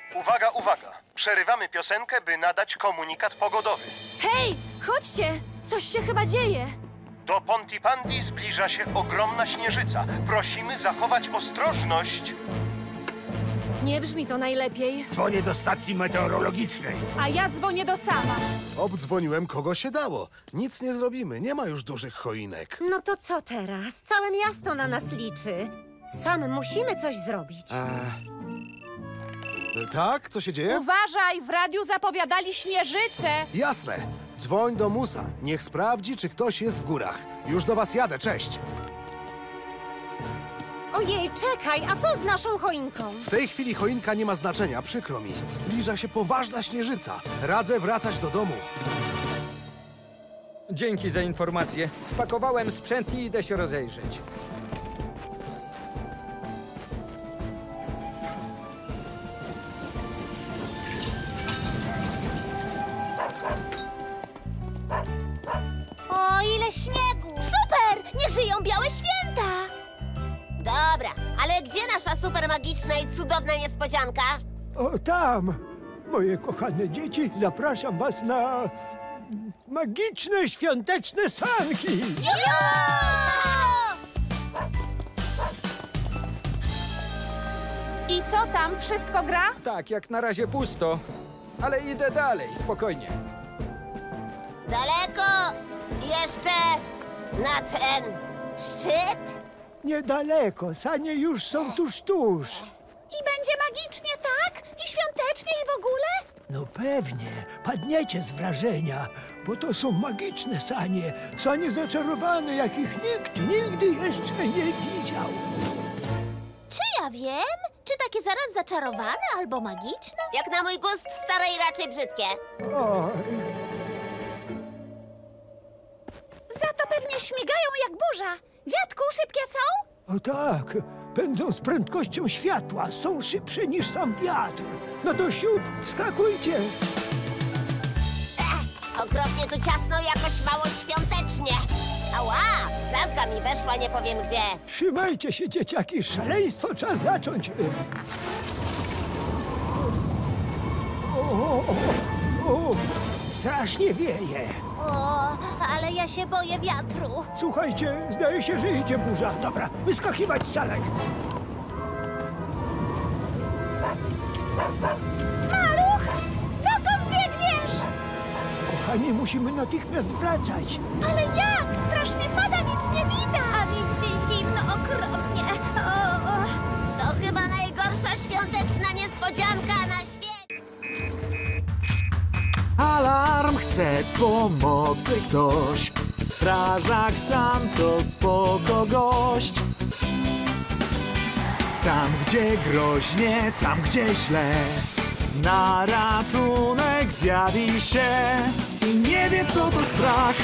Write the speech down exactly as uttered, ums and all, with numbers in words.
Uwaga, uwaga! Przerywamy piosenkę, by nadać komunikat pogodowy. Hej, chodźcie! Coś się chyba dzieje. Do Pontypandy zbliża się ogromna śnieżyca. Prosimy zachować ostrożność. Nie brzmi to najlepiej. Dzwonię do stacji meteorologicznej. A ja dzwonię do Sama. Obdzwoniłem kogo się dało. Nic nie zrobimy, nie ma już dużych choinek. No to co teraz? Całe miasto na nas liczy. Sam musimy coś zrobić. Tak? Co się dzieje? Uważaj, w radiu zapowiadali śnieżycę. Jasne. Dzwoń do Musa. Niech sprawdzi, czy ktoś jest w górach. Już do was jadę, cześć. Ojej, czekaj, a co z naszą choinką? W tej chwili choinka nie ma znaczenia, przykro mi. Zbliża się poważna śnieżyca. Radzę wracać do domu. Dzięki za informację. Spakowałem sprzęt i idę się rozejrzeć. O, ile śniegu! Super! Niech żyją białe święta! Dobra, ale gdzie nasza super magiczna i cudowna niespodzianka? O, tam! Moje kochane dzieci, zapraszam was na magiczne, świąteczne sanki! I co tam, wszystko gra? Tak, jak na razie pusto. Ale idę dalej, spokojnie. Daleko jeszcze na ten szczyt? Niedaleko, sanie już są tuż, tuż. I będzie magicznie, tak? I świątecznie, i w ogóle? No pewnie, padniecie z wrażenia, bo to są magiczne sanie. Sanie zaczarowane, jakich nikt nigdy jeszcze nie widział. Czy ja wiem? Czy takie zaraz zaczarowane albo magiczne? Jak na mój gust stare i raczej brzydkie. Oj, Za to pewnie śmigają jak burza. Dziadku, szybkie są? o tak, pędzą z prędkością światła, są szybsze niż sam wiatr. No to siup, wskakujcie. Ech, okropnie tu ciasno, jakoś mało świątecznie. Ała, drzazga mi weszła, nie powiem gdzie. Trzymajcie się, dzieciaki, szaleństwo czas zacząć. O, o, o, o, strasznie wieje. O, ale ja się boję wiatru. Słuchajcie, zdaje się, że idzie burza. Dobra, wyskakiwać z sanek. Maluch! Dokąd biegniesz? Kochani, musimy natychmiast wracać. Ale jak? Strasznie pada, nic nie widać. A mi zimno okropnie. O, o. To chyba najgorsza świąteczna niespodzianka na świecie. Alarm, chce pomocy ktoś. Strażak sam to spoko gość. Tam gdzie groźnie, tam gdzie źle, na ratunek zjawi się i nie wie co to strach.